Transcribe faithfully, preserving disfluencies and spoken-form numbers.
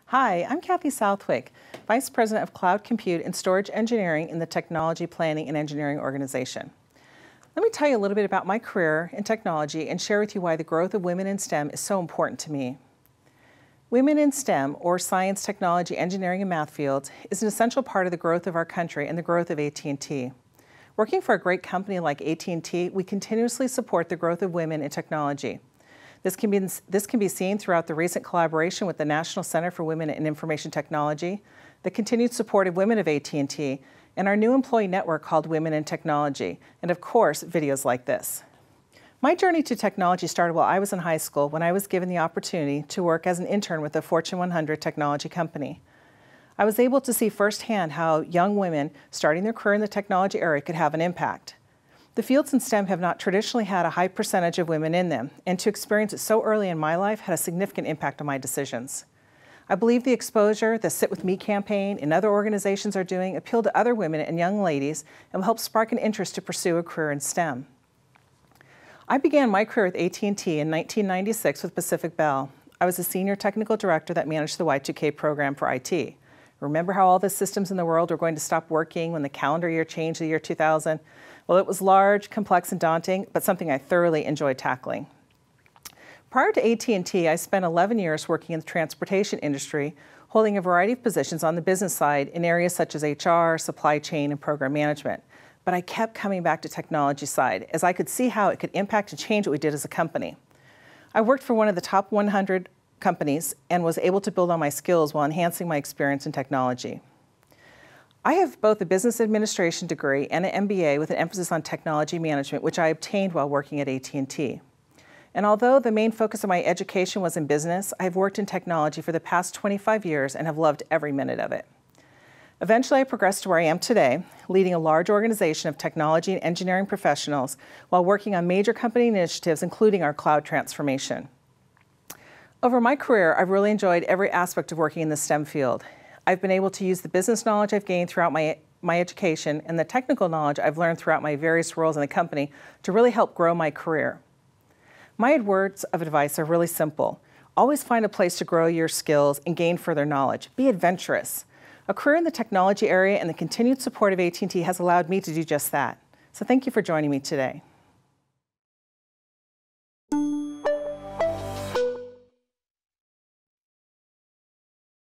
Hi, I'm Cathy Southwick, Vice President of Cloud Compute and Storage Engineering in the Technology Planning and Engineering organization. Let me tell you a little bit about my career in technology and share with you why the growth of women in STEM is so important to me. Women in STEM, or science, technology, engineering, and math fields, is an essential part of the growth of our country and the growth of A T and T. Working for a great company like A T and T, we continuously support the growth of women in technology. This can be, this can be seen throughout the recent collaboration with the National Center for Women in Information Technology, the continued support of women of A T and T, and our new employee network called Women in Technology, and of course, videos like this. My journey to technology started while I was in high school when I was given the opportunity to work as an intern with a Fortune one hundred technology company. I was able to see firsthand how young women starting their career in the technology area could have an impact. The fields in STEM have not traditionally had a high percentage of women in them, and to experience it so early in my life had a significant impact on my decisions. I believe the exposure the Sit With Me campaign and other organizations are doing appeal to other women and young ladies and will help spark an interest to pursue a career in STEM. I began my career with A T and T in nineteen ninety-six with Pacific Bell. I was a senior technical director that managed the Y two K program for I T. Remember how all the systems in the world were going to stop working when the calendar year changed the year two thousand? Well, it was large, complex, and daunting, but something I thoroughly enjoyed tackling. Prior to A T and T, I spent eleven years working in the transportation industry, holding a variety of positions on the business side in areas such as H R, supply chain, and program management. But I kept coming back to technology side, as I could see how it could impact and change what we did as a company. I worked for one of the top one hundred companies and was able to build on my skills while enhancing my experience in technology. I have both a business administration degree and an M B A with an emphasis on technology management, which I obtained while working at A T and T. And although the main focus of my education was in business, I've worked in technology for the past twenty-five years and have loved every minute of it. Eventually, I progressed to where I am today, leading a large organization of technology and engineering professionals while working on major company initiatives, including our cloud transformation. Over my career, I've really enjoyed every aspect of working in the STEM field. I've been able to use the business knowledge I've gained throughout my, my education and the technical knowledge I've learned throughout my various roles in the company to really help grow my career. My words of advice are really simple. Always find a place to grow your skills and gain further knowledge. Be adventurous. A career in the technology area and the continued support of A T and T has allowed me to do just that. So thank you for joining me today.